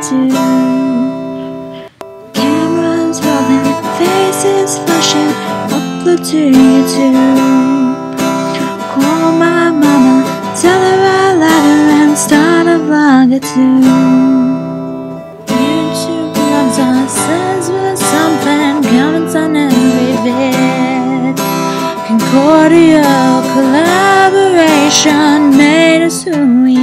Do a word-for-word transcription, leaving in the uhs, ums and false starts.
too. Cameras rolling, faces flashing, upload to YouTube. Call my mama, tell her I love her, and start a vlog or two. YouTube loves us, says we're something, comments on every vid. Concordial collaboration made us who we